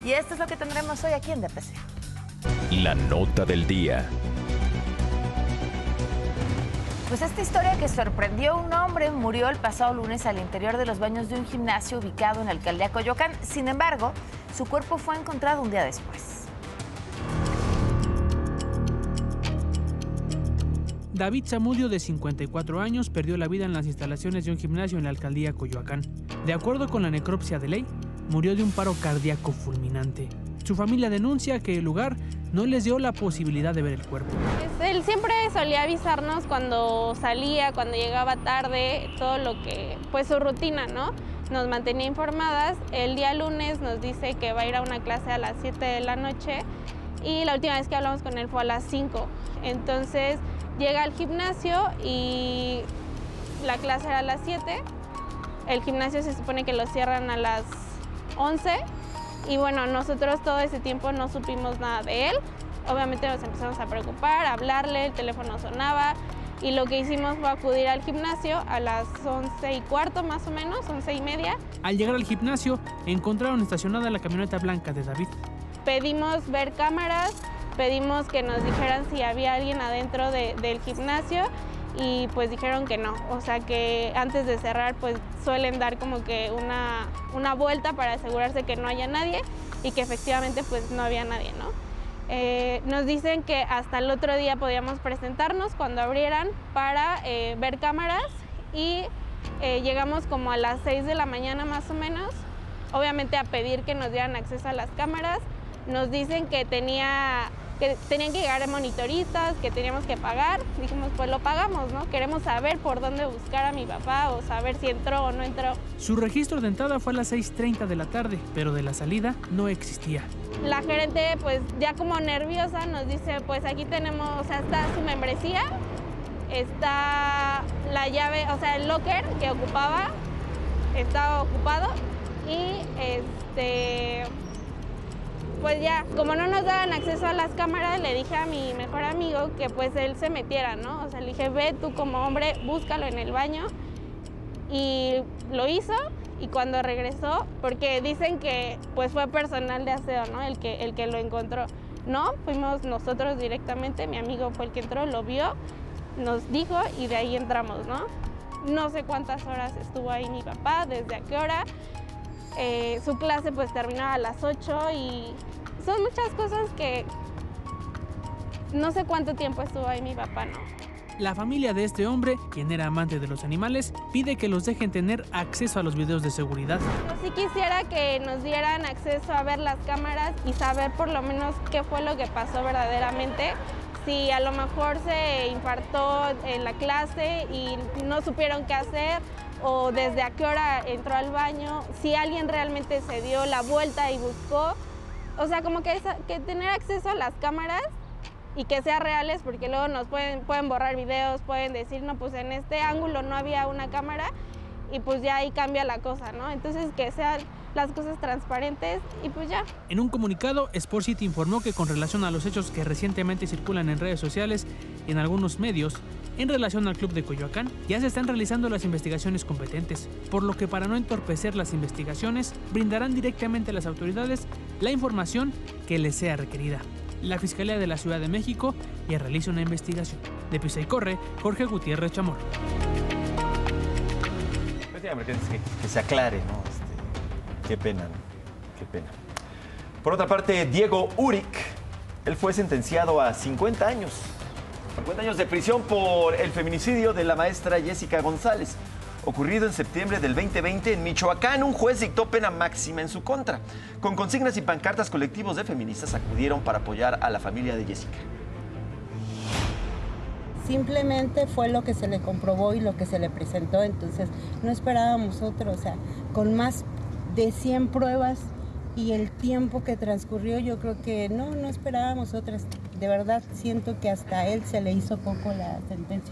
Y esto es lo que tendremos hoy aquí en DPC. La nota del día. Pues esta historia que sorprendió a un hombre murió el pasado lunes al interior de los baños de un gimnasio ubicado en la alcaldía Coyoacán. Sin embargo, su cuerpo fue encontrado un día después. David Zamudio, de 54 años, perdió la vida en las instalaciones de un gimnasio en la alcaldía Coyoacán. De acuerdo con la necropsia de ley, murió de un paro cardíaco fulminante. Su familia denuncia que el lugar no les dio la posibilidad de ver el cuerpo. Él siempre solía avisarnos cuando salía, cuando llegaba tarde, todo lo que, pues su rutina, ¿no? Nos mantenía informadas. El día lunes nos dice que va a ir a una clase a las 7 de la noche y la última vez que hablamos con él fue a las 5. Entonces llega al gimnasio y la clase era a las 7. El gimnasio se supone que lo cierran a las 11. Y bueno, nosotros todo ese tiempo no supimos nada de él. Obviamente nos empezamos a preocupar, a hablarle, el teléfono sonaba. Y lo que hicimos fue acudir al gimnasio a las 11:15 más o menos, 11:30. Al llegar al gimnasio, encontraron estacionada la camioneta blanca de David. Pedimos ver cámaras, pedimos que nos dijeran si había alguien adentro del gimnasio y pues dijeron que no. O sea que antes de cerrar pues suelen dar como que una vuelta para asegurarse que no haya nadie y que efectivamente pues no había nadie, ¿no? Nos dicen que hasta el otro día podíamos presentarnos cuando abrieran para ver cámaras y llegamos como a las 6 de la mañana más o menos, obviamente a pedir que nos dieran acceso a las cámaras. Nos dicen que tenían que llegar monitoristas, que teníamos que pagar. Dijimos, pues lo pagamos, ¿no? Queremos saber por dónde buscar a mi papá o saber si entró o no entró. Su registro de entrada fue a las 6:30 de la tarde, pero de la salida no existía. La gerente, pues ya como nerviosa, nos dice, pues aquí tenemos, o sea, está su membresía, está la llave, o sea, el locker que ocupaba, estaba ocupado y pues ya, como no nos daban acceso a las cámaras, le dije a mi mejor amigo que pues él se metiera, ¿no? O sea, le dije, ve tú como hombre, búscalo en el baño. Y lo hizo y cuando regresó, porque dicen que pues fue personal de aseo, ¿no? El que lo encontró. No, fuimos nosotros directamente, mi amigo fue el que entró, lo vio, nos dijo y de ahí entramos, ¿no? No sé cuántas horas estuvo ahí mi papá, desde a qué hora. Su clase pues terminaba a las 8 y son muchas cosas que no sé cuánto tiempo estuvo ahí mi papá, ¿no? La familia de este hombre, quien era amante de los animales, pide que los dejen tener acceso a los videos de seguridad. Yo sí quisiera que nos dieran acceso a ver las cámaras y saber por lo menos qué fue lo que pasó verdaderamente. Si a lo mejor se infartó en la clase y no supieron qué hacer, o desde a qué hora entró al baño, si alguien realmente se dio la vuelta y buscó. O sea, como que tener acceso a las cámaras y que sean reales, porque luego nos pueden borrar videos, pueden decir, no, pues en este ángulo no había una cámara y pues ya ahí cambia la cosa, ¿no? Entonces que sean las cosas transparentes y pues ya. En un comunicado, Sport City informó que con relación a los hechos que recientemente circulan en redes sociales y en algunos medios, en relación al club de Coyoacán, ya se están realizando las investigaciones competentes, por lo que para no entorpecer las investigaciones, brindarán directamente a las autoridades la información que les sea requerida. La Fiscalía de la Ciudad de México ya realiza una investigación. De Pisa y Corre, Jorge Gutiérrez Chamorro. Que se aclare, ¿no? Qué pena, ¿no? Qué pena. Por otra parte, Diego Uric, él fue sentenciado a 50 años. 50 años de prisión por el feminicidio de la maestra Jessica González, ocurrido en septiembre del 2020 en Michoacán. Un juez dictó pena máxima en su contra. Con consignas y pancartas, colectivos de feministas acudieron para apoyar a la familia de Jessica. Simplemente fue lo que se le comprobó y lo que se le presentó, entonces no esperábamos otro, o sea, con más de 100 pruebas y el tiempo que transcurrió, yo creo que no esperábamos otras. De verdad siento que hasta a él se le hizo poco la sentencia.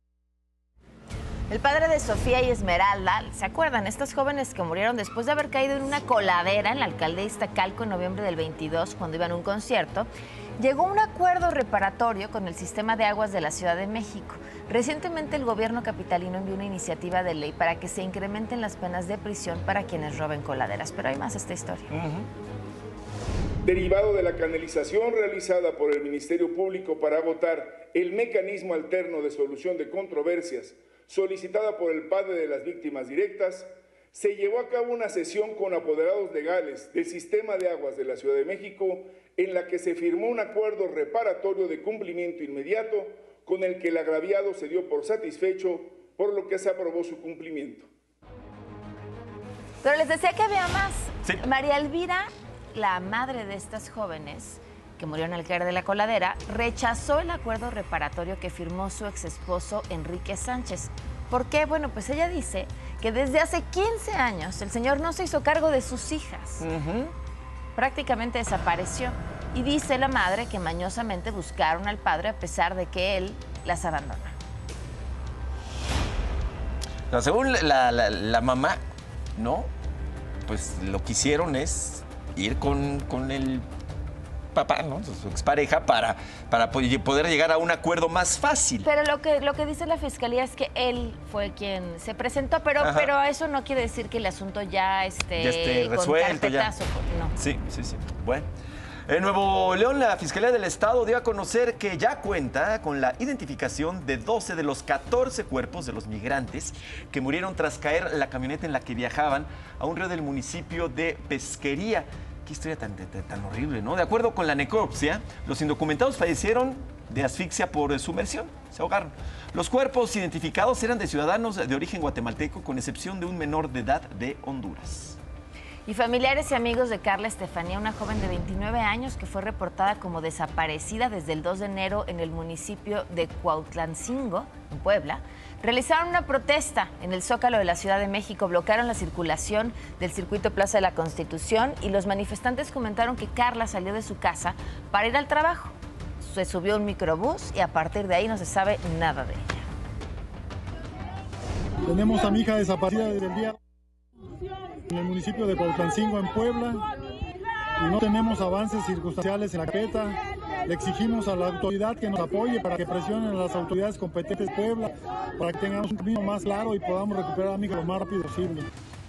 El padre de Sofía y Esmeralda, ¿se acuerdan? Estas jóvenes que murieron después de haber caído en una coladera en la alcaldía Iztacalco en noviembre del 22 cuando iban a un concierto, llegó a un acuerdo reparatorio con el sistema de aguas de la Ciudad de México. Recientemente el gobierno capitalino envió una iniciativa de ley para que se incrementen las penas de prisión para quienes roben coladeras. Pero hay más a esta historia. derivado de la canalización realizada por el Ministerio Público para agotar el mecanismo alterno de solución de controversias solicitada por el padre de las víctimas directas, se llevó a cabo una sesión con apoderados legales del Sistema de Aguas de la Ciudad de México, en la que se firmó un acuerdo reparatorio de cumplimiento inmediato con el que el agraviado se dio por satisfecho, por lo que se aprobó su cumplimiento. Pero les decía que había más. Sí. María Elvira, la madre de estas jóvenes que murieron al caer de la coladera, rechazó el acuerdo reparatorio que firmó su exesposo Enrique Sánchez. ¿Por qué? Bueno, pues ella dice que desde hace 15 años el señor no se hizo cargo de sus hijas. Prácticamente desapareció. Y dice la madre que mañosamente buscaron al padre a pesar de que él las abandonó. Según la mamá, ¿no? Pues lo que hicieron es ir con el papá, ¿no? Su expareja, para poder llegar a un acuerdo más fácil. Pero lo que dice la fiscalía es que él fue quien se presentó, pero eso no quiere decir que el asunto ya esté resuelto. Con carpetazo. Ya. No. Sí. Bueno. En Nuevo León, la Fiscalía del Estado dio a conocer que ya cuenta con la identificación de 12 de los 14 cuerpos de los migrantes que murieron tras caer la camioneta en la que viajaban a un río del municipio de Pesquería. Qué historia tan horrible, ¿no? De acuerdo con la necropsia, los indocumentados fallecieron de asfixia por sumersión, se ahogaron. Los cuerpos identificados eran de ciudadanos de origen guatemalteco, con excepción de un menor de edad de Honduras. Y familiares y amigos de Carla Estefanía, una joven de 29 años que fue reportada como desaparecida desde el 2 de enero en el municipio de Cuautlancingo, en Puebla, realizaron una protesta en el Zócalo de la Ciudad de México, bloquearon la circulación del circuito Plaza de la Constitución y los manifestantes comentaron que Carla salió de su casa para ir al trabajo. Se subió a un microbús y a partir de ahí no se sabe nada de ella. Tenemos a mi hija desaparecida desde el día en el municipio de Cuautlancingo, en Puebla, y no tenemos avances circunstanciales en la carpeta. Le exigimos a la autoridad que nos apoye para que presionen a las autoridades competentes de Puebla para que tengamos un camino más claro y podamos recuperar a mi hija lo más rápido posible.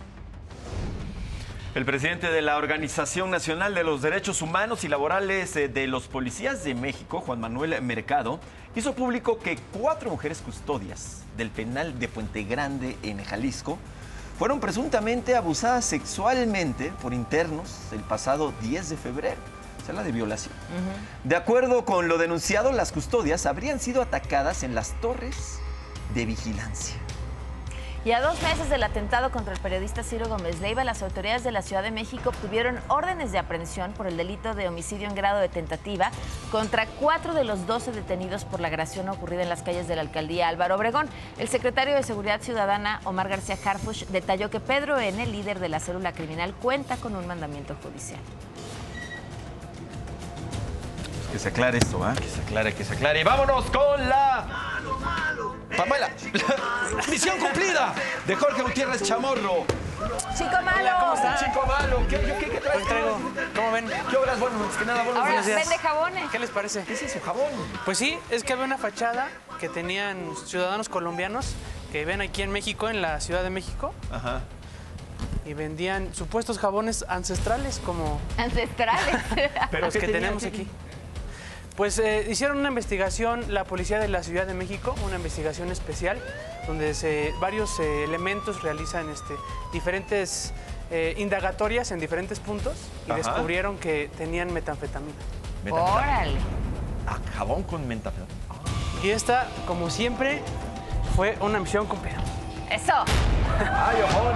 El presidente de la Organización Nacional de los Derechos Humanos y Laborales de los Policías de México, Juan Manuel Mercado, hizo público que 4 mujeres custodias del penal de Puente Grande, en Jalisco, fueron presuntamente abusadas sexualmente por internos el pasado 10 de febrero. O sea, la de violación. De acuerdo con lo denunciado, las custodias habrían sido atacadas en las torres de vigilancia. Y a 2 meses del atentado contra el periodista Ciro Gómez Leiva, las autoridades de la Ciudad de México obtuvieron órdenes de aprehensión por el delito de homicidio en grado de tentativa contra 4 de los 12 detenidos por la agresión ocurrida en las calles de la alcaldía Álvaro Obregón. El secretario de Seguridad Ciudadana, Omar García Harfuch, detalló que Pedro N., líder de la célula criminal, cuenta con un mandamiento judicial. Que se aclare esto, ¿eh? Que se aclare. Y vámonos con la... Pamela, misión cumplida de Jorge Gutiérrez Chamorro. Chico malo. Hola, ¿cómo está? Chico malo. ¿Qué traes? Hoy traigo, ¿cómo ven? ¿Qué obras? Bueno, más que nada, buenos Ahora días. vende jabones. ¿Qué les parece? ¿Qué es eso, jabón? Pues sí, es que había una fachada que tenían ciudadanos colombianos que ven aquí en México, en la Ciudad de México. Ajá. Y vendían supuestos jabones ancestrales como Ancestrales. Pero los ¿qué que tenía? tenemos aquí. Pues hicieron una investigación, la policía de la Ciudad de México, una investigación especial, donde varios elementos realizan diferentes indagatorias en diferentes puntos y descubrieron que tenían metanfetamina. Órale. Ah, jabón con metanfetamina. Y esta, como siempre, fue una misión cumplida. Eso. ¡Ay, ojón!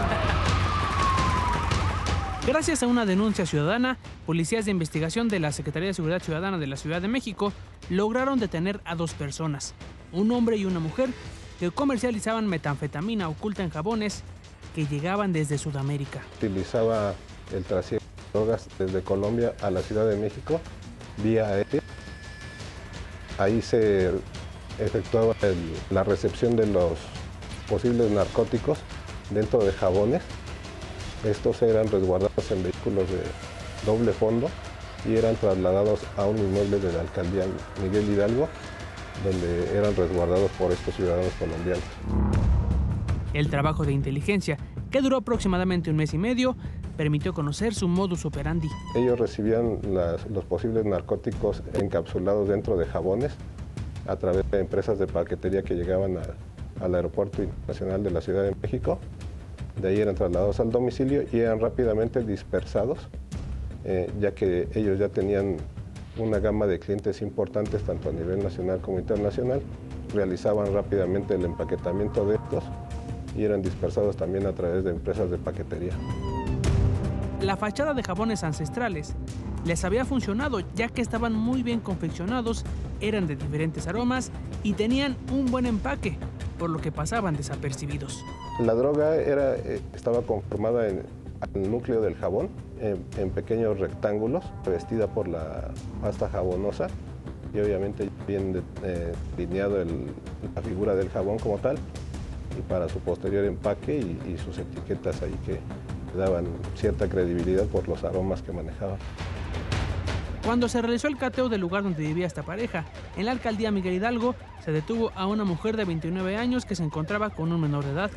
Gracias a una denuncia ciudadana, policías de investigación de la Secretaría de Seguridad Ciudadana de la Ciudad de México lograron detener a 2 personas, un hombre y una mujer, que comercializaban metanfetamina oculta en jabones que llegaban desde Sudamérica. Utilizaba el trasiego de drogas desde Colombia a la Ciudad de México vía aérea. Ahí se efectuaba la recepción de los posibles narcóticos dentro de jabones. Estos eran resguardados en vehículos de doble fondo y eran trasladados a un inmueble de la alcaldía Miguel Hidalgo, donde eran resguardados por estos ciudadanos colombianos. El trabajo de inteligencia, que duró aproximadamente un mes y medio, permitió conocer su modus operandi. Ellos recibían los posibles narcóticos encapsulados dentro de jabones a través de empresas de paquetería que llegaban al Aeropuerto Internacional de la Ciudad de México. De ahí eran trasladados al domicilio y eran rápidamente dispersados, ya que ellos ya tenían una gama de clientes importantes tanto a nivel nacional como internacional. Realizaban rápidamente el empaquetamiento de estos y eran dispersados también a través de empresas de paquetería. La fachada de jabones ancestrales les había funcionado, ya que estaban muy bien confeccionados, eran de diferentes aromas y tenían un buen empaque, por lo que pasaban desapercibidos. La droga estaba conformada en el núcleo del jabón, en pequeños rectángulos, revestida por la pasta jabonosa y obviamente bien delineado la figura del jabón como tal, y para su posterior empaque y sus etiquetas ahí que daban cierta credibilidad por los aromas que manejaban. Cuando se realizó el cateo del lugar donde vivía esta pareja, en la alcaldía Miguel Hidalgo, se detuvo a una mujer de 29 años que se encontraba con un menor de edad.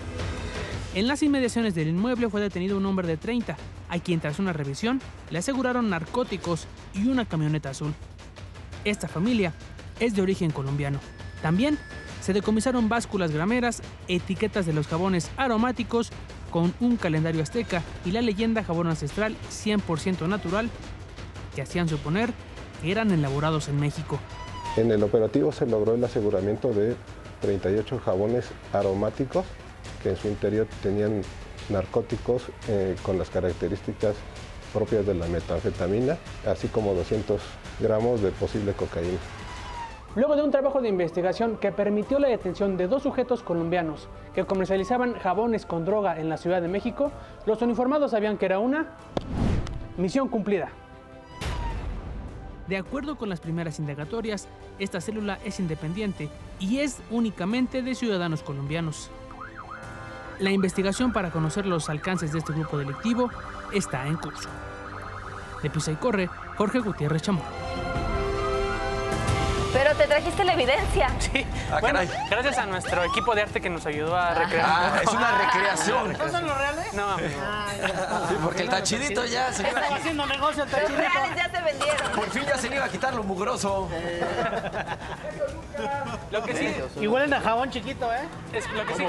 En las inmediaciones del inmueble fue detenido un hombre de 30, a quien tras una revisión le aseguraron narcóticos y una camioneta azul. Esta familia es de origen colombiano. También se decomisaron básculas grameras, etiquetas de los jabones aromáticos con un calendario azteca y la leyenda jabón ancestral 100% natural, que hacían suponer que eran elaborados en México. En el operativo se logró el aseguramiento de 38 jabones aromáticos que en su interior tenían narcóticos con las características propias de la metanfetamina, así como 200 gramos de posible cocaína. Luego de un trabajo de investigación que permitió la detención de 2 sujetos colombianos que comercializaban jabones con droga en la Ciudad de México, los uniformados sabían que era una misión cumplida. De acuerdo con las primeras indagatorias, esta célula es independiente y es únicamente de ciudadanos colombianos. La investigación para conocer los alcances de este grupo delictivo está en curso. De Pisa y Corre, Jorge Gutiérrez Chamorro. Pero te trajiste la evidencia. Sí, bueno, gracias a nuestro equipo de arte que nos ayudó a recrear. Ah, es una recreación. ¿No son los reales? No, Sí, porque el tachidito ya se iba Estaba haciendo negocio el Los tachidito. reales ya se vendieron. Por fin ya se le iba a quitar lo mugroso. Lo que sí Y huelen a jabón chiquito, ¿eh? es lo que sí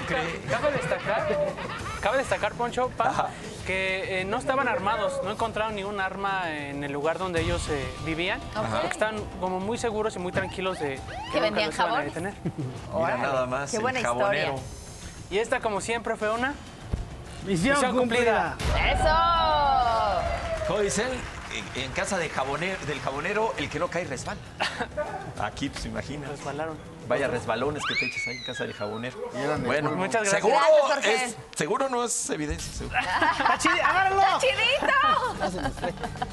cabe destacar, Poncho, que no estaban armados, no encontraron ningún arma en el lugar donde ellos vivían, porque estaban como muy seguros y muy tranquilos de que vendían nunca los iban a jabón. detener. Mira nada más, Qué buena el jabonero. historia. Y esta, como siempre, fue una Misión cumplida. ¡Eso! Como dicen, en casa del jabonero, el que no cae resbala. Aquí, pues imagina. resbalaron. Vaya resbalones que te eches ahí en casa del jabonero. Bueno, Muchas gracias. Seguro, Gracias, Jorge. seguro no es evidencia. Seguro. ¡Agárralo! ¡Chidito!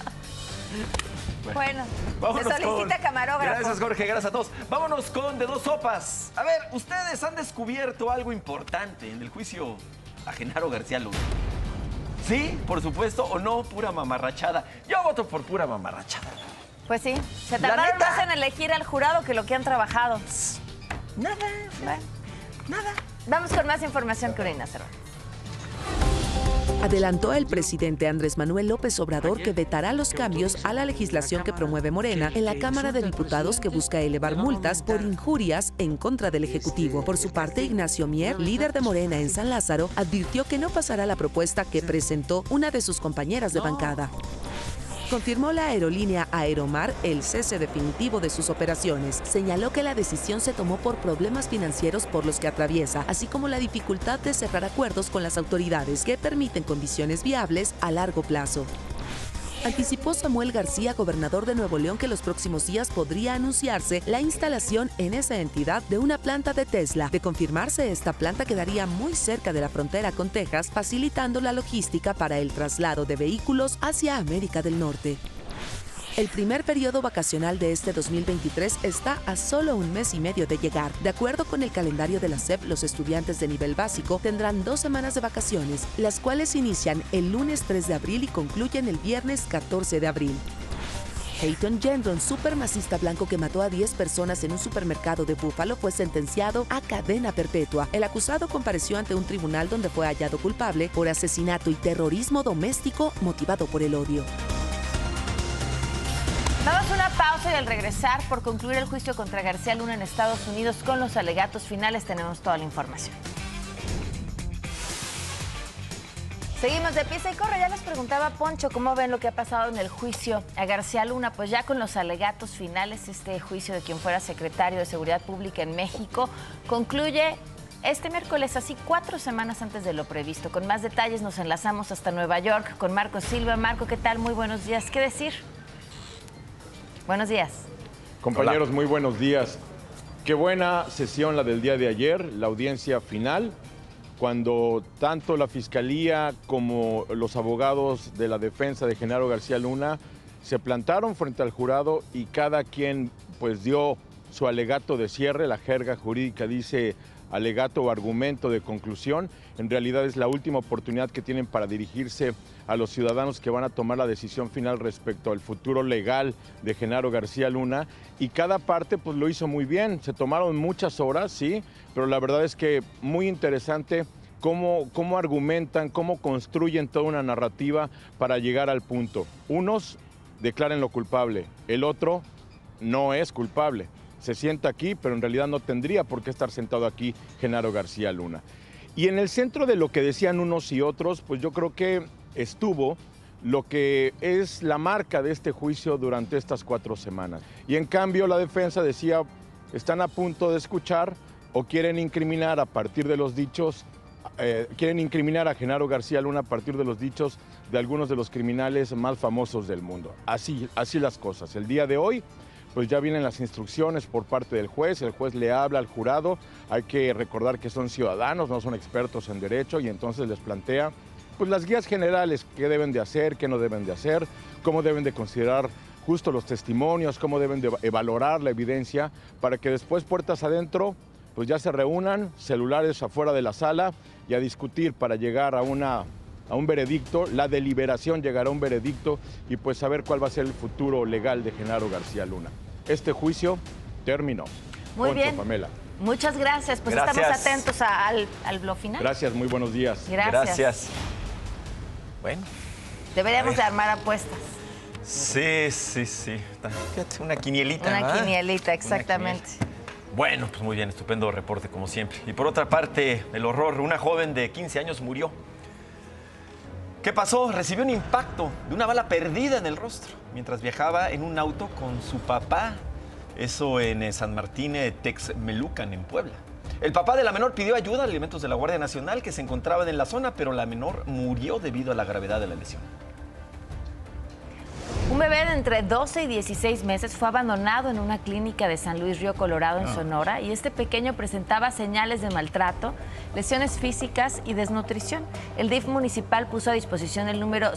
Bueno, Vámonos se solicita camarógrafo. Gracias, Jorge. Gracias a todos. Vámonos con De Dos Sopas. A ver, ustedes han descubierto algo importante en el juicio a Genaro García Luna. ¿Sí? Por supuesto, o no, pura mamarrachada. Yo voto por pura mamarrachada. Pues sí, se La tardaron neta. más en elegir al jurado que lo que han trabajado. Nada, Bueno, nada. vamos con más información que Orina Cervantes. Adelantó el presidente Andrés Manuel López Obrador que vetará los cambios a la legislación que promueve Morena en la Cámara de Diputados que busca elevar multas por injurias en contra del Ejecutivo. Por su parte, Ignacio Mier, líder de Morena en San Lázaro, advirtió que no pasará la propuesta que presentó una de sus compañeras de bancada. Confirmó la aerolínea Aeromar el cese definitivo de sus operaciones. Señaló que la decisión se tomó por problemas financieros por los que atraviesa, así como la dificultad de cerrar acuerdos con las autoridades que permiten condiciones viables a largo plazo. Anticipó Samuel García, gobernador de Nuevo León, que los próximos días podría anunciarse la instalación en esa entidad de una planta de Tesla. De confirmarse, esta planta quedaría muy cerca de la frontera con Texas, facilitando la logística para el traslado de vehículos hacia América del Norte. El primer periodo vacacional de este 2023 está a solo un mes y medio de llegar. De acuerdo con el calendario de la SEP, los estudiantes de nivel básico tendrán 2 semanas de vacaciones, las cuales inician el lunes 3 de abril y concluyen el viernes 14 de abril. Hayton Gendron, supremacista blanco que mató a 10 personas en un supermercado de Búfalo, fue sentenciado a cadena perpetua. El acusado compareció ante un tribunal donde fue hallado culpable por asesinato y terrorismo doméstico motivado por el odio. Damos una pausa y al regresar, por concluir el juicio contra García Luna en Estados Unidos con los alegatos finales, tenemos toda la información. Seguimos de pieza y corre. Ya les preguntaba Poncho cómo ven lo que ha pasado en el juicio a García Luna. Pues ya con los alegatos finales, este juicio de quien fuera secretario de Seguridad Pública en México concluye este miércoles, así 4 semanas antes de lo previsto. Con más detalles nos enlazamos hasta Nueva York con Marco Silva. Marco, ¿qué tal? Muy buenos días. ¿Qué decir? Buenos días. Compañeros, Hola. Muy buenos días. Qué buena sesión la del día de ayer, la audiencia final, cuando tanto la Fiscalía como los abogados de la defensa de Genaro García Luna se plantaron frente al jurado y cada quien pues dio su alegato de cierre. La jerga jurídica dice alegato o argumento de conclusión. En realidad es la última oportunidad que tienen para dirigirse a los ciudadanos que van a tomar la decisión final respecto al futuro legal de Genaro García Luna, y cada parte pues lo hizo muy bien. Se tomaron muchas horas, sí, pero la verdad es que muy interesante cómo argumentan, cómo construyen toda una narrativa para llegar al punto. Unos declaran lo culpable, el otro no es culpable. Se sienta aquí, pero en realidad no tendría por qué estar sentado aquí Genaro García Luna. Y en el centro de lo que decían unos y otros, pues yo creo que estuvo lo que es la marca de este juicio durante estas 4 semanas. Y en cambio la defensa decía, están a punto de escuchar o quieren incriminar a partir de los dichos, quieren incriminar a Genaro García Luna a partir de los dichos de algunos de los criminales más famosos del mundo. Así las cosas. El día de hoy, pues ya vienen las instrucciones por parte del juez. El juez le habla al jurado. Hay que recordar que son ciudadanos, no son expertos en derecho, y entonces les plantea pues las guías generales, qué deben de hacer, qué no deben de hacer, cómo deben de considerar justo los testimonios, cómo deben de valorar la evidencia, para que después, puertas adentro, pues ya se reúnan, celulares afuera de la sala, y a discutir para llegar a un veredicto. La deliberación llegará a un veredicto y pues saber cuál va a ser el futuro legal de Genaro García Luna. Este juicio terminó. Muy Poncho, bien. Pamela. Muchas gracias. Pues Gracias. estamos atentos al bloque final. Gracias, muy buenos días. Gracias. Bueno. Deberíamos de armar apuestas. Sí. Fíjate, una quinielita. Una quinielita, exactamente. Bueno, pues muy bien, estupendo reporte como siempre. Y por otra parte, el horror. Una joven de 15 años murió. ¿Qué pasó? Recibió un impacto de una bala perdida en el rostro mientras viajaba en un auto con su papá. Eso en San Martín, Texmelucan, en Puebla. El papá de la menor pidió ayuda a elementos de la Guardia Nacional que se encontraban en la zona, pero la menor murió debido a la gravedad de la lesión. Un bebé de entre 12 y 16 meses fue abandonado en una clínica de San Luis Río Colorado, en Sonora, y este pequeño presentaba señales de maltrato, lesiones físicas y desnutrición. El DIF municipal puso a disposición el número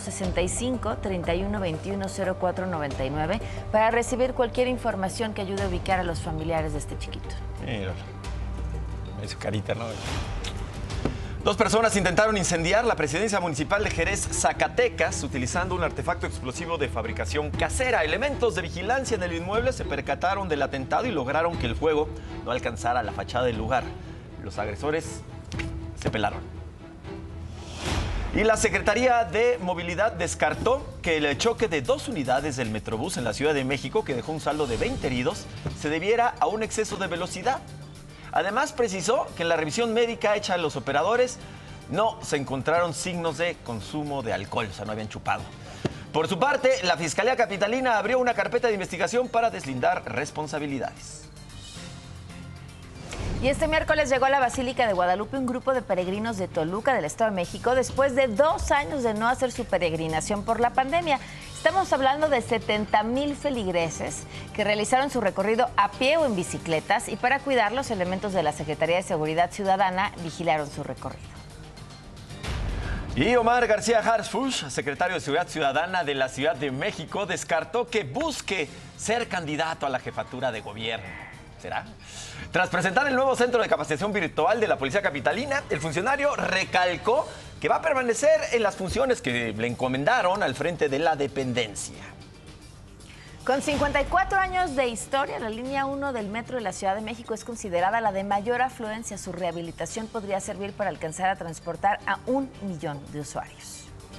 65-3121-0499 para recibir cualquier información que ayude a ubicar a los familiares de este chiquito. Mira, su carita, ¿no? 2 personas intentaron incendiar la presidencia municipal de Jerez, Zacatecas, utilizando un artefacto explosivo de fabricación casera. Elementos de vigilancia en el inmueble se percataron del atentado y lograron que el fuego no alcanzara la fachada del lugar. Los agresores se pelaron. Y la Secretaría de Movilidad descartó que el choque de 2 unidades del Metrobús en la Ciudad de México, que dejó un saldo de 20 heridos, se debiera a un exceso de velocidad. Además, precisó que en la revisión médica hecha a los operadores no se encontraron signos de consumo de alcohol, o sea, no habían chupado. Por su parte, la Fiscalía Capitalina abrió una carpeta de investigación para deslindar responsabilidades. Y este miércoles llegó a la Basílica de Guadalupe un grupo de peregrinos de Toluca, del Estado de México, después de 2 años de no hacer su peregrinación por la pandemia. Estamos hablando de 70,000 feligreses que realizaron su recorrido a pie o en bicicletas, y para cuidarlos, elementos de la Secretaría de Seguridad Ciudadana vigilaron su recorrido. Y Omar García Harfuch, secretario de Seguridad Ciudadana de la Ciudad de México, descartó que busque ser candidato a la jefatura de gobierno. ¿Será? Tras presentar el nuevo centro de capacitación virtual de la Policía Capitalina, el funcionario recalcó que va a permanecer en las funciones que le encomendaron al frente de la dependencia. Con 54 años de historia, la línea 1 del metro de la Ciudad de México es considerada la de mayor afluencia. Su rehabilitación podría servir para alcanzar a transportar a 1 millón de usuarios.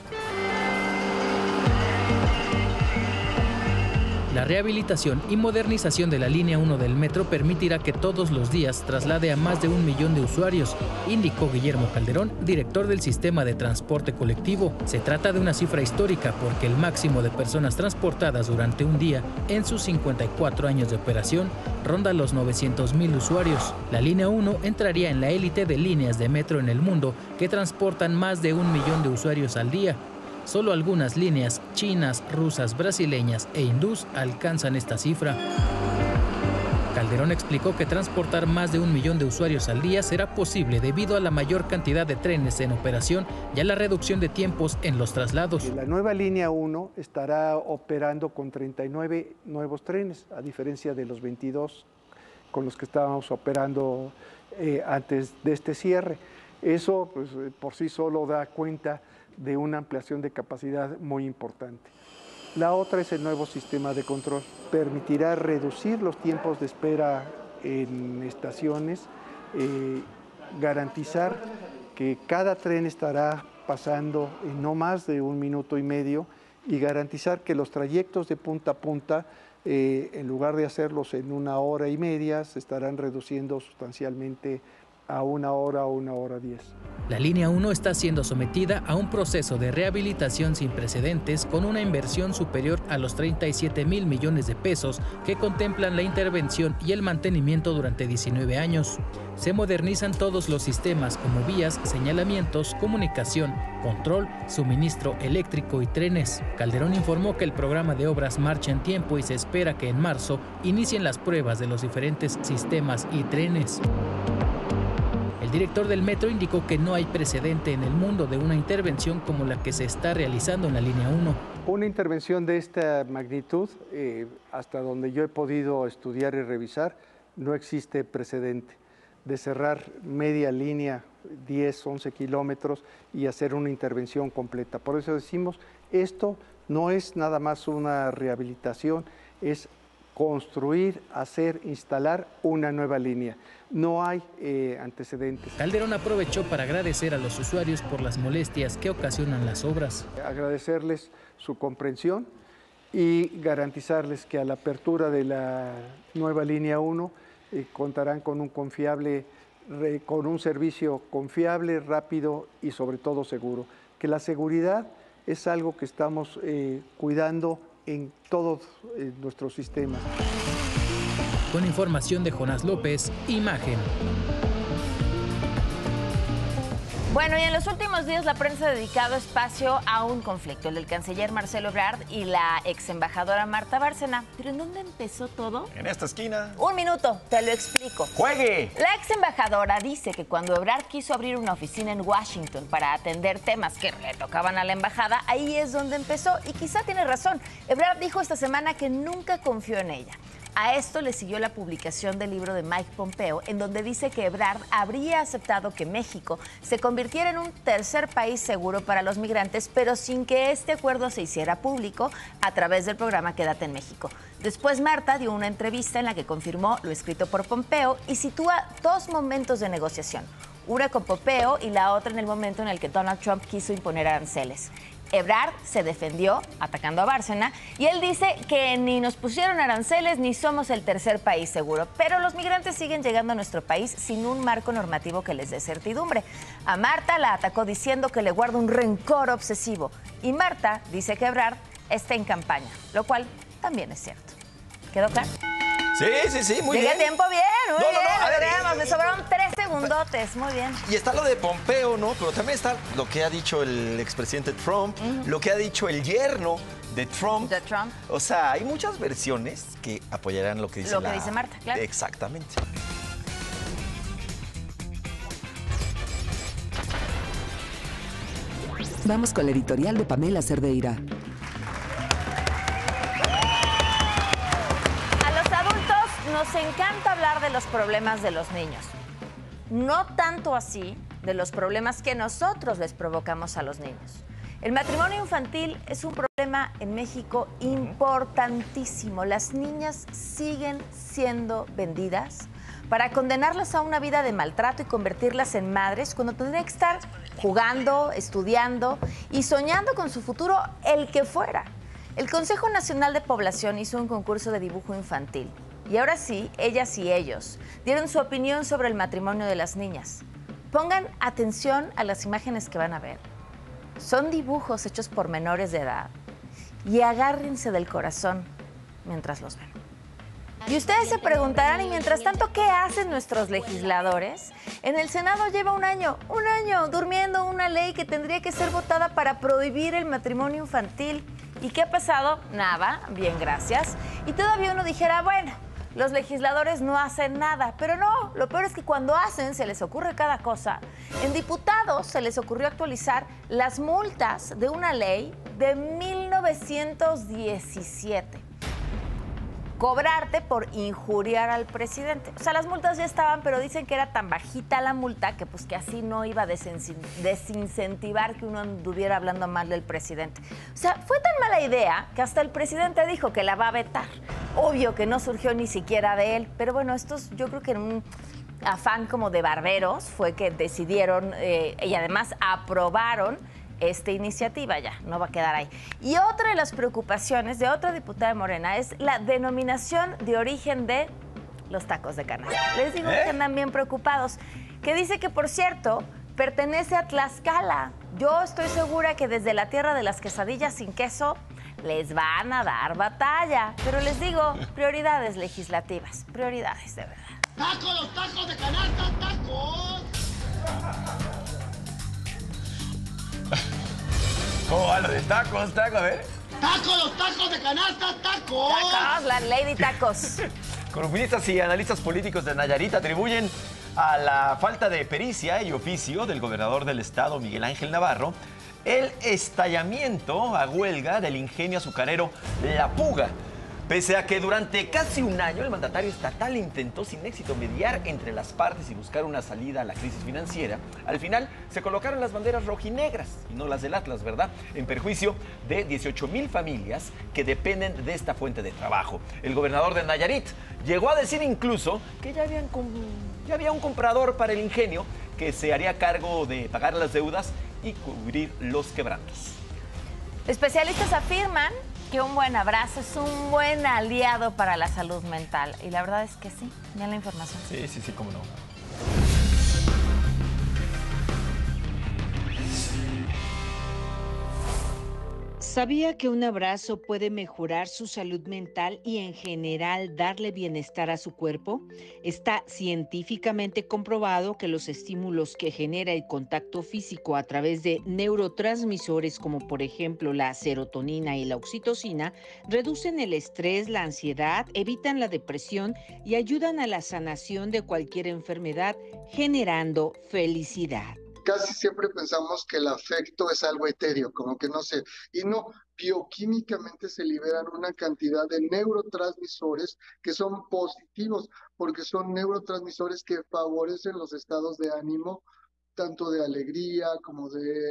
La rehabilitación y modernización de la línea 1 del metro permitirá que todos los días traslade a más de 1 millón de usuarios, indicó Guillermo Calderón, director del sistema de transporte colectivo. Se trata de una cifra histórica porque el máximo de personas transportadas durante un día en sus 54 años de operación ronda los 900,000 usuarios. La línea 1 entraría en la élite de líneas de metro en el mundo que transportan más de 1 millón de usuarios al día. Solo algunas líneas chinas, rusas, brasileñas e hindús alcanzan esta cifra. Calderón explicó que transportar más de 1 millón de usuarios al día será posible debido a la mayor cantidad de trenes en operación y a la reducción de tiempos en los traslados. La nueva línea 1 estará operando con 39 nuevos trenes, a diferencia de los 22 con los que estábamos operando antes de este cierre. Eso pues, por sí solo da cuenta de una ampliación de capacidad muy importante. La otra es el nuevo sistema de control. Permitirá reducir los tiempos de espera en estaciones, garantizar que cada tren estará pasando en no más de 1 minuto y medio y garantizar que los trayectos de punta a punta, en lugar de hacerlos en 1 hora y media, se estarán reduciendo sustancialmente a 1 hora o 1 hora 10. La línea 1 está siendo sometida a un proceso de rehabilitación sin precedentes con una inversión superior a los 37,000 millones de pesos que contemplan la intervención y el mantenimiento durante 19 años. Se modernizan todos los sistemas como vías, señalamientos, comunicación, control, suministro eléctrico y trenes. Calderón informó que el programa de obras marcha en tiempo y se espera que en marzo inicien las pruebas de los diferentes sistemas y trenes. El director del metro indicó que no hay precedente en el mundo de una intervención como la que se está realizando en la línea 1. Una intervención de esta magnitud, hasta donde yo he podido estudiar y revisar, no existe precedente de cerrar media línea, 10, 11 kilómetros y hacer una intervención completa. Por eso decimos, esto no es nada más una rehabilitación, es construir, hacer, instalar una nueva línea. No hay antecedentes. Calderón aprovechó para agradecer a los usuarios por las molestias que ocasionan las obras. Agradecerles su comprensión y garantizarles que a la apertura de la nueva línea 1 contarán con un servicio confiable, rápido y sobre todo seguro. Que la seguridad es algo que estamos cuidando en todos nuestros sistemas. Con información de Jonás López, Imagen. Bueno, y en los últimos días la prensa ha dedicado espacio a un conflicto, el del canciller Marcelo Ebrard y la ex embajadora Marta Bárcena. ¿Pero en dónde empezó todo? En esta esquina. 1 minuto, te lo explico. ¡Juegue! La ex embajadora dice que cuando Ebrard quiso abrir una oficina en Washington para atender temas que le tocaban a la embajada, ahí es donde empezó y quizá tiene razón. Ebrard dijo esta semana que nunca confió en ella. A esto le siguió la publicación del libro de Mike Pompeo, en donde dice que Ebrard habría aceptado que México se convirtiera en un tercer país seguro para los migrantes, pero sin que este acuerdo se hiciera público a través del programa Quédate en México. Después Marta dio una entrevista en la que confirmó lo escrito por Pompeo y sitúa 2 momentos de negociación, una con Pompeo y la otra en el momento en el que Donald Trump quiso imponer aranceles. Ebrard se defendió atacando a Bárcena y él dice que ni nos pusieron aranceles ni somos el tercer país seguro, pero los migrantes siguen llegando a nuestro país sin un marco normativo que les dé certidumbre. A Marta la atacó diciendo que le guarda un rencor obsesivo y Marta dice que Ebrard está en campaña, lo cual también es cierto. ¿Quedó claro? Sí, muy bien. Llegué a tiempo bien, muy bien. A ver, me sobraron 3 segundotes, muy bien. Y está lo de Pompeo, ¿no? Pero también está lo que ha dicho el expresidente Trump, lo que ha dicho el yerno de Trump. O sea, hay muchas versiones que apoyarán lo que dice que dice Marta, claro. Exactamente. Vamos con la editorial de Pamela Cerdeira. Nos encanta hablar de los problemas de los niños. No tanto así de los problemas que nosotros les provocamos a los niños. El matrimonio infantil es un problema en México importantísimo. Las niñas siguen siendo vendidas para condenarlas a una vida de maltrato y convertirlas en madres cuando tendrían que estar jugando, estudiando y soñando con su futuro, el que fuera. El Consejo Nacional de Población hizo un concurso de dibujo infantil y ahora sí, ellas y ellos dieron su opinión sobre el matrimonio de las niñas. Pongan atención a las imágenes que van a ver. Son dibujos hechos por menores de edad y agárrense del corazón mientras los ven. Y ustedes se preguntarán, y mientras tanto, ¿qué hacen nuestros legisladores? En el Senado lleva un año durmiendo una ley que tendría que ser votada para prohibir el matrimonio infantil. ¿Y qué ha pasado? Nada, bien, gracias. Y todavía uno dijera, bueno, los legisladores no hacen nada, pero no, lo peor es que cuando hacen se les ocurre cada cosa. En diputados se les ocurrió actualizar las multas de una ley de 1917. Cobrarte por injuriar al presidente. O sea, las multas ya estaban, pero dicen que era tan bajita la multa que pues que así no iba a desincentivar que uno anduviera hablando mal del presidente. O sea, fue tan mala idea que hasta el presidente dijo que la va a vetar. Obvio que no surgió ni siquiera de él, pero bueno, estos yo creo que en un afán como de barberos fue que decidieron y además aprobaron esta iniciativa. Ya, no va a quedar ahí. Y otra de las preocupaciones de otra diputada de Morena es la denominación de origen de los tacos de canasta. Les digo que andan bien preocupados. Que dice que, por cierto, pertenece a Tlaxcala. Yo estoy segura que desde la tierra de las quesadillas sin queso les van a dar batalla. Pero les digo, prioridades legislativas, prioridades de verdad. ¡Tacos, los tacos de canasta, tacos! ¿Cómo va lo de tacos? A ver. ¡Tacos, los tacos de canasta, tacos! ¡Tacos, la Lady Tacos! Columnistas y analistas políticos de Nayarit atribuyen a la falta de pericia y oficio del gobernador del estado, Miguel Ángel Navarro, el estallamiento a huelga del ingenio azucarero La Puga. Pese a que durante casi un año el mandatario estatal intentó sin éxito mediar entre las partes y buscar una salida a la crisis financiera, al final se colocaron las banderas rojinegras, y no las del Atlas, ¿verdad?, en perjuicio de 18,000 familias que dependen de esta fuente de trabajo. El gobernador de Nayarit llegó a decir incluso que ya había un comprador para el ingenio que se haría cargo de pagar las deudas y cubrir los quebrantos. Especialistas afirman que un buen abrazo es un buen aliado para la salud mental. Y la verdad es que sí. Vean la información. Sí, cómo no. ¿Sabía que un abrazo puede mejorar su salud mental y en general darle bienestar a su cuerpo? Está científicamente comprobado que los estímulos que genera el contacto físico a través de neurotransmisores como por ejemplo la serotonina y la oxitocina reducen el estrés, la ansiedad, evitan la depresión y ayudan a la sanación de cualquier enfermedad, generando felicidad. Casi siempre pensamos que el afecto es algo etéreo, como que no sé, y no, bioquímicamente se liberan una cantidad de neurotransmisores que son positivos, porque son neurotransmisores que favorecen los estados de ánimo, tanto de alegría como de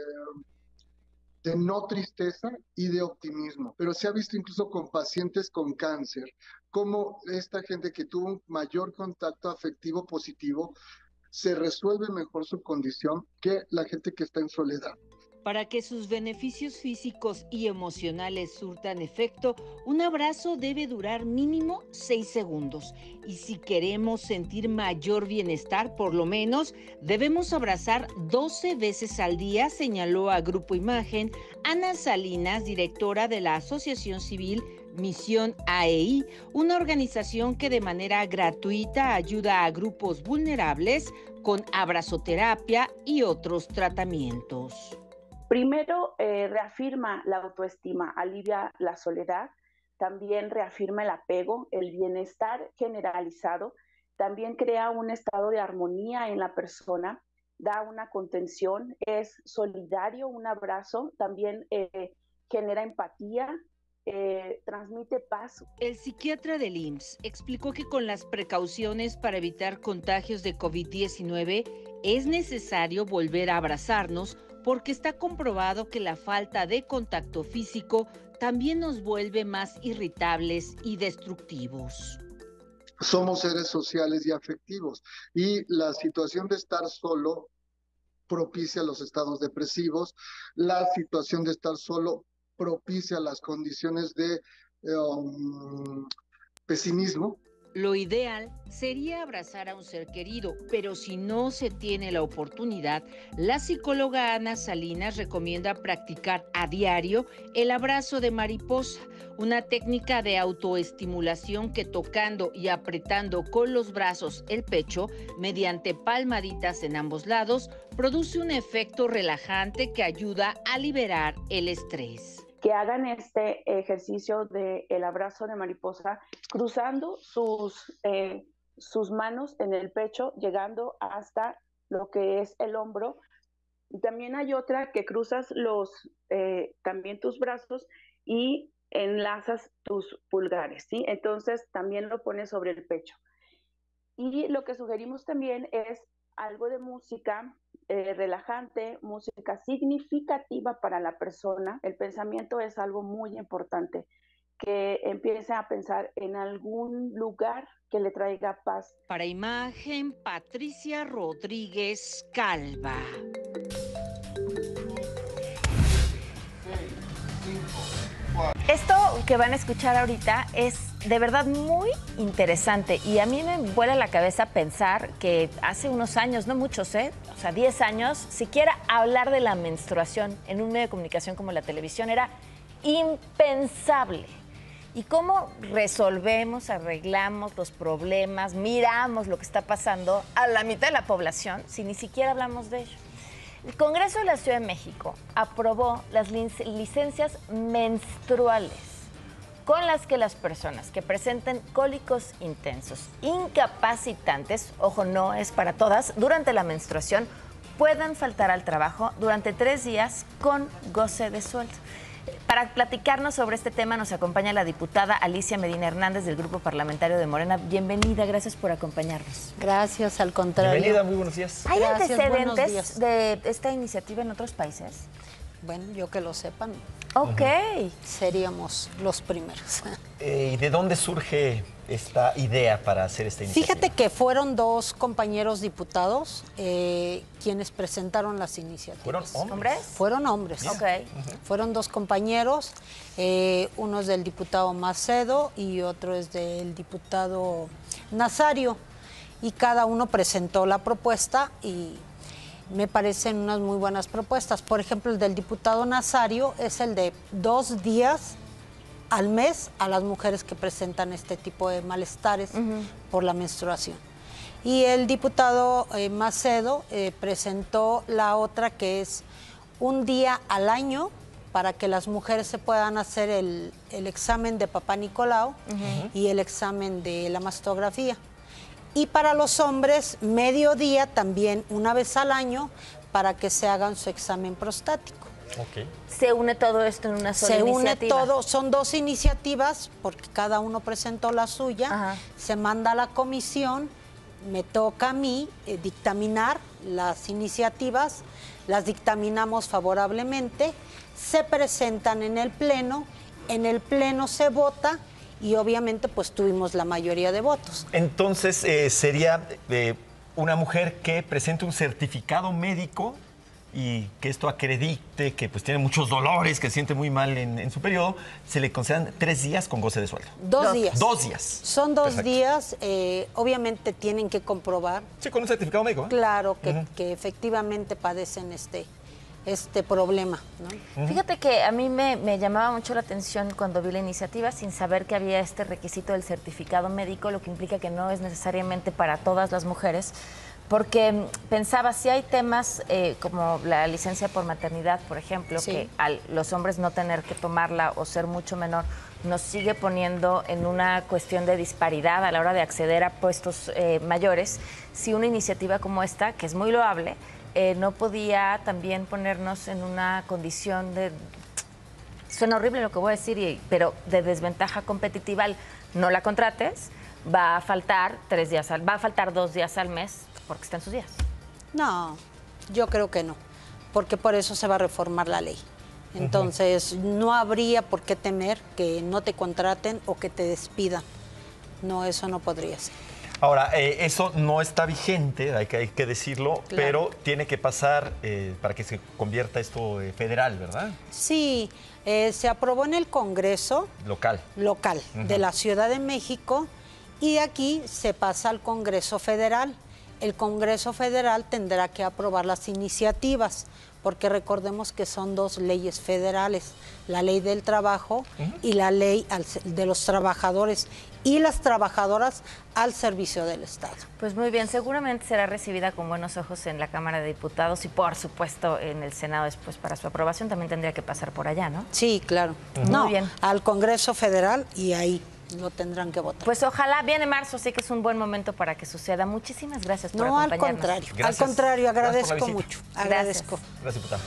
no tristeza y de optimismo. Pero se ha visto incluso con pacientes con cáncer, como esta gente que tuvo un mayor contacto afectivo positivo, se resuelve mejor su condición que la gente que está en soledad. Para que sus beneficios físicos y emocionales surtan efecto, un abrazo debe durar mínimo 6 segundos. Y si queremos sentir mayor bienestar, por lo menos debemos abrazar 12 veces al día, señaló a Grupo Imagen Ana Salinas, directora de la Asociación Civil Misión AEI, una organización que de manera gratuita ayuda a grupos vulnerables con abrazoterapia y otros tratamientos. Primero, reafirma la autoestima, alivia la soledad, también reafirma el apego, el bienestar generalizado, también crea un estado de armonía en la persona, da una contención, es solidario, un abrazo, también genera empatía, transmite paz. El psiquiatra del IMSS explicó que con las precauciones para evitar contagios de COVID-19 es necesario volver a abrazarnos porque está comprobado que la falta de contacto físico también nos vuelve más irritables y destructivos. Somos seres sociales y afectivos, y la situación de estar solo propicia los estados depresivos, la situación de estar solo propicia las condiciones de pesimismo. Lo ideal sería abrazar a un ser querido, pero si no se tiene la oportunidad, la psicóloga Ana Salinas recomienda practicar a diario el abrazo de mariposa, una técnica de autoestimulación que tocando y apretando con los brazos el pecho, mediante palmaditas en ambos lados, produce un efecto relajante que ayuda a liberar el estrés. Que hagan este ejercicio del abrazo de mariposa cruzando sus manos en el pecho, llegando hasta lo que es el hombro. Y también hay otra que cruzas también tus brazos y enlazas tus pulgares, ¿sí? Entonces también lo pones sobre el pecho. Y lo que sugerimos también es algo de música relajante, música significativa para la persona. El pensamiento es algo muy importante, que empiece a pensar en algún lugar que le traiga paz. Para Imagen, Patricia Rodríguez Calva. Esto que van a escuchar ahorita es de verdad muy interesante y a mí me vuela la cabeza pensar que hace unos años, no muchos, o sea, 10 años, siquiera hablar de la menstruación en un medio de comunicación como la televisión era impensable. Y cómo resolvemos, arreglamos los problemas, miramos lo que está pasando a la mitad de la población si ni siquiera hablamos de ello. El Congreso de la Ciudad de México aprobó las licencias menstruales con las que las personas que presenten cólicos intensos, incapacitantes, ojo, no es para todas, durante la menstruación, puedan faltar al trabajo durante 3 días con goce de sueldo. Para platicarnos sobre este tema nos acompaña la diputada Alicia Medina Hernández del Grupo Parlamentario de Morena. Bienvenida, gracias por acompañarnos. Gracias, al contrario. Bienvenida, muy buenos días. ¿Hay Gracias, antecedentes de esta iniciativa en otros países? Bueno, yo que lo sepan. Ok. Seríamos los primeros. ¿Y de dónde surge esta idea para hacer esta iniciativa? Fíjate que fueron 2 compañeros diputados quienes presentaron las iniciativas. ¿Fueron hombres? Fueron hombres. Ok. Fueron 2 compañeros, uno es del diputado Macedo y otro es del diputado Nazario. Y cada uno presentó la propuesta y me parecen unas muy buenas propuestas. Por ejemplo, el del diputado Nazario es el de 2 días al mes a las mujeres que presentan este tipo de malestares por la menstruación. Y el diputado Macedo presentó la otra, que es 1 día al año para que las mujeres se puedan hacer el examen de Papá Nicolau y el examen de la mastografía. Y para los hombres, medio día también, 1 vez al año, para que se hagan su examen prostático. Okay. ¿Se une todo esto en una sola iniciativa? Se une todo, son 2 iniciativas, porque cada uno presentó la suya, se manda a la comisión, me toca a mí dictaminar las iniciativas, las dictaminamos favorablemente, se presentan en el pleno se vota, y obviamente pues tuvimos la mayoría de votos. Entonces sería una mujer que presente un certificado médico y que esto acredite que pues tiene muchos dolores, que se siente muy mal en su periodo, se le concedan 3 días con goce de sueldo. 2 días. 2 días. Son 2 Perfecto. días, obviamente tienen que comprobar. Sí, con un certificado médico. Claro, que efectivamente padecen este problema, ¿no? Fíjate que a mí me llamaba mucho la atención cuando vi la iniciativa, sin saber que había este requisito del certificado médico, lo que implica que no es necesariamente para todas las mujeres, porque pensaba, si hay temas como la licencia por maternidad, por ejemplo, que al los hombres no tener que tomarla o ser mucho menor, nos sigue poniendo en una cuestión de disparidad a la hora de acceder a puestos mayores. Si una iniciativa como esta, que es muy loable, no podía también ponernos en una condición de, suena horrible lo que voy a decir, pero de desventaja competitiva. No la contrates, va a faltar 2 días al mes porque está en sus días. No, yo creo que no. porque por eso se va a reformar la ley. Entonces, no habría por qué temer que no te contraten o que te despidan. No, eso no podría ser. Ahora, eso no está vigente, hay que decirlo, claro, pero tiene que pasar para que se convierta esto federal, ¿verdad? Sí, se aprobó en el Congreso local de la Ciudad de México y de aquí se pasa al Congreso Federal. El Congreso Federal tendrá que aprobar las iniciativas, porque recordemos que son dos leyes federales, la ley del trabajo y la ley de los trabajadores y las trabajadoras al servicio del Estado. Pues muy bien, seguramente será recibida con buenos ojos en la Cámara de Diputados y por supuesto en el Senado después para su aprobación. También tendría que pasar por allá, ¿no? Sí, claro. Muy bien. Al Congreso Federal y ahí lo tendrán que votar. Pues ojalá, viene marzo, sí que es un buen momento para que suceda. Muchísimas gracias por acompañarnos. Al contrario, agradezco mucho. Agradezco. Gracias, diputada.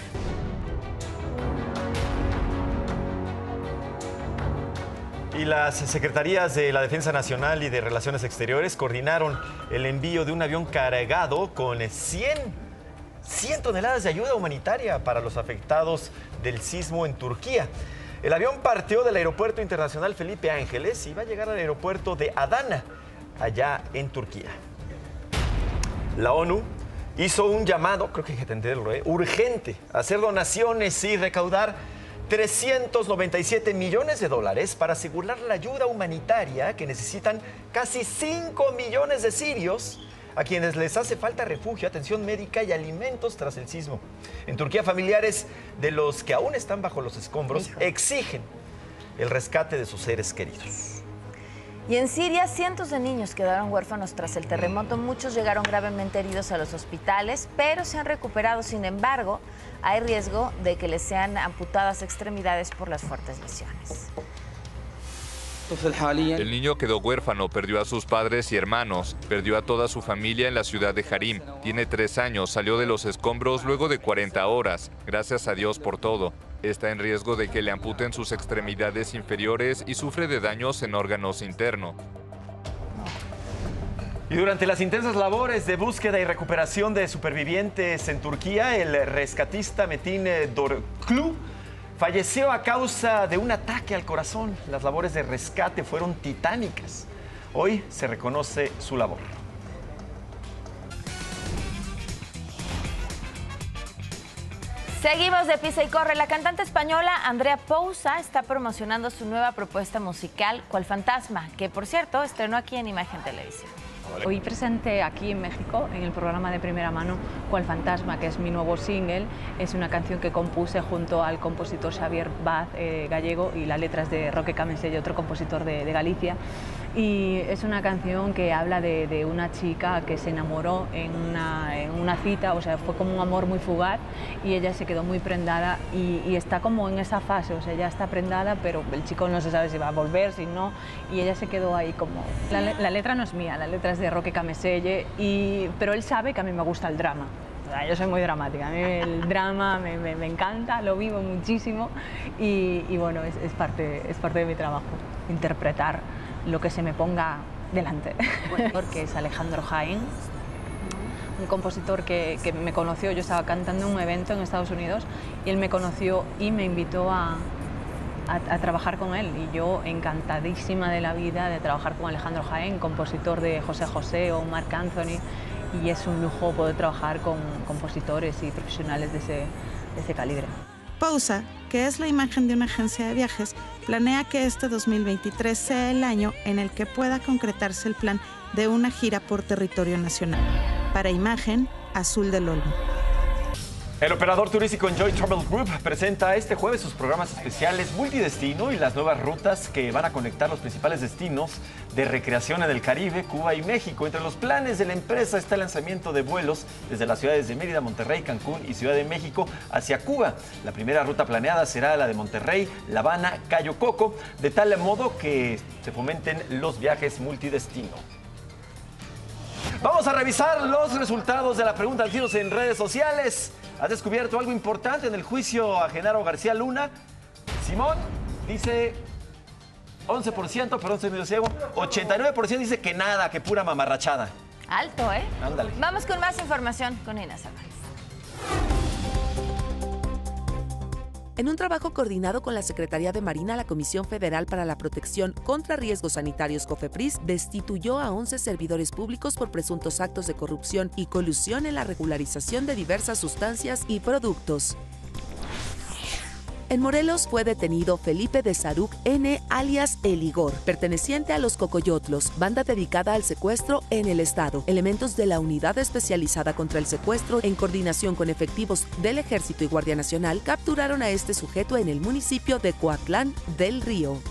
Y las secretarías de la Defensa Nacional y de Relaciones Exteriores coordinaron el envío de un avión cargado con 100 toneladas de ayuda humanitaria para los afectados del sismo en Turquía. El avión partió del Aeropuerto Internacional Felipe Ángeles y va a llegar al aeropuerto de Adana, allá en Turquía. La ONU hizo un llamado, creo que hay que entenderlo, urgente, a hacer donaciones y recaudar 397 millones de dólares para asegurar la ayuda humanitaria que necesitan casi 5 millones de sirios a quienes les hace falta refugio, atención médica y alimentos tras el sismo. En Turquía, familiares de los que aún están bajo los escombros exigen el rescate de sus seres queridos. Y en Siria, cientos de niños quedaron huérfanos tras el terremoto. Muchos llegaron gravemente heridos a los hospitales, pero se han recuperado. Sin embargo, hay riesgo de que les sean amputadas extremidades por las fuertes lesiones. El niño quedó huérfano, perdió a sus padres y hermanos, perdió a toda su familia en la ciudad de Harim. Tiene 3 años, salió de los escombros luego de 40 horas. Gracias a Dios por todo. Está en riesgo de que le amputen sus extremidades inferiores y sufre de daños en órganos internos. Y durante las intensas labores de búsqueda y recuperación de supervivientes en Turquía, el rescatista Metin Dorklu falleció a causa de un ataque al corazón. Las labores de rescate fueron titánicas. Hoy se reconoce su labor. Seguimos de Pisa y Corre. La cantante española Andrea Pousa está promocionando su nueva propuesta musical, Cual Fantasma, que por cierto estrenó aquí en Imagen Televisión. Hoy presenté aquí en México, en el programa de Primera Mano, Cual Fantasma, que es mi nuevo single. Es una canción que compuse junto al compositor Xavier Baz, gallego, y las letras de Roque Camensell, otro compositor de Galicia. Y es una canción que habla de una chica que se enamoró en una cita, o sea, fue como un amor muy fugaz y ella se quedó muy prendada y está como en esa fase, o sea, ella está prendada, pero el chico no se sabe si va a volver, si no, y ella se quedó ahí como... La letra no es mía, la letra es de Roque Camensell, pero él sabe que a mí me gusta el drama. O sea, yo soy muy dramática, a mí el drama me encanta, lo vivo muchísimo y bueno, es parte de mi trabajo, interpretar lo que se me ponga delante. Que es Alejandro Jaén, un compositor que me conoció. Yo estaba cantando en un evento en Estados Unidos y él me conoció y me invitó a trabajar con él, y yo encantadísima de la vida de trabajar con Alejandro Jaén, compositor de José José o Marc Anthony, y es un lujo poder trabajar con compositores y profesionales de ese calibre. Pousa, que es la imagen de una agencia de viajes, planea que este 2023 sea el año en el que pueda concretarse el plan de una gira por territorio nacional. Para Imagen, Azul del Olmo. El operador turístico Enjoy Travel Group presenta este jueves sus programas especiales multidestino y las nuevas rutas que van a conectar los principales destinos de recreación en el Caribe, Cuba y México. Entre los planes de la empresa está el lanzamiento de vuelos desde las ciudades de Mérida, Monterrey, Cancún y Ciudad de México hacia Cuba. La primera ruta planeada será la de Monterrey, La Habana, Cayo Coco, de tal modo que se fomenten los viajes multidestino. Vamos a revisar los resultados de la pregunta al tiro en redes sociales. ¿Has descubierto algo importante en el juicio a Genaro García Luna? Simón dice 11%, perdón, soy medio ciego. 89% dice que nada, que pura mamarrachada. Alto, ¿eh? Ándale. Vamos con más información con Inés Álvarez. En un trabajo coordinado con la Secretaría de Marina, la Comisión Federal para la Protección contra Riesgos Sanitarios, COFEPRIS, destituyó a 11 servidores públicos por presuntos actos de corrupción y colusión en la regularización de diversas sustancias y productos. En Morelos fue detenido Felipe de Saruc N., alias El Igor, perteneciente a los Cocoyotlos, banda dedicada al secuestro en el estado. Elementos de la Unidad Especializada contra el Secuestro, en coordinación con efectivos del Ejército y Guardia Nacional, capturaron a este sujeto en el municipio de Coatlán del Río.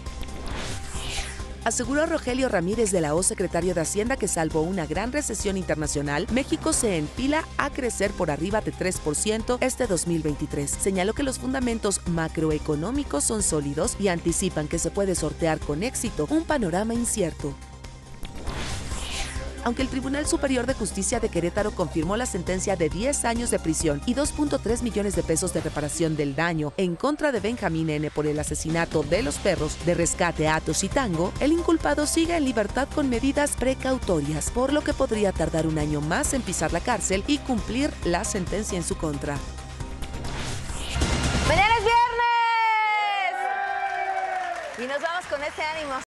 Aseguró Rogelio Ramírez de la O, secretario de Hacienda, que salvo una gran recesión internacional, México se enfila a crecer por arriba de 3% este 2023. Señaló que los fundamentos macroeconómicos son sólidos y anticipan que se puede sortear con éxito un panorama incierto. Aunque el Tribunal Superior de Justicia de Querétaro confirmó la sentencia de 10 años de prisión y 2.3 millones de pesos de reparación del daño en contra de Benjamín N. por el asesinato de los perros de rescate Atos y Tango, el inculpado sigue en libertad con medidas precautorias, por lo que podría tardar un año más en pisar la cárcel y cumplir la sentencia en su contra. ¡Mañana es viernes! Y nos vamos con este ánimo.